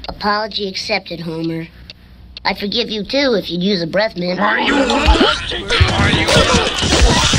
Apology accepted, Homer. I'd forgive you, too, if you'd use a breath mint. Are you